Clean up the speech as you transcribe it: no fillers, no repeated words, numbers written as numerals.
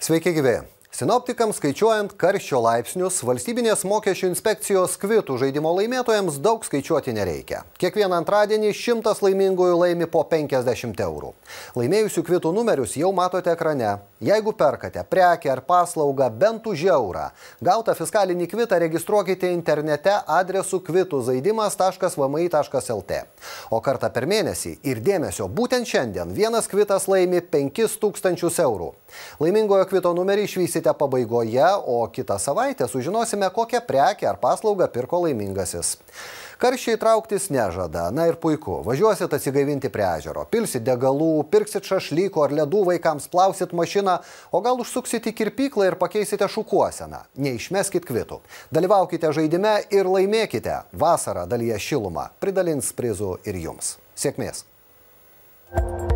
Sveiki gyvi. Sinoptikams skaičiuojant karščio laipsnius, valstybinės mokesčių inspekcijos kvitų žaidimo laimėtojams daug skaičiuoti nereikia. Kiekvieną antradienį 100 laimingųjų laimi po 50 eurų. Laimėjusių kvitų numerius jau matote ekrane. Jeigu perkate prekę ar paslaugą bent už eurą, gautą fiskalinį kvitą registruokite internete adresu kvituzaidimas.vmi.lt. O kartą per mėnesį ir dėmesio, būtent šiandien vienas kvitas laimi 5000 eurų. Laimingojo kvito numerį išvysite pabaigoje, o kitą savaitę sužinosime, kokią prekę ar paslaugą pirko laimingasis. Karščiai trauktis nežada, na ir puiku. Važiuosit atsigaivinti prie ežero, pilsit degalų, pirksit šašlyko ar ledų vaikams, plausit mašiną, o gal užsuksit į kirpyklą ir pakeisite šukuoseną. Neišmeskit kvitų. Dalyvaukite žaidime ir laimėkite. Vasarą dalyje šilumą pridalins prizų ir jums. Sėkmės!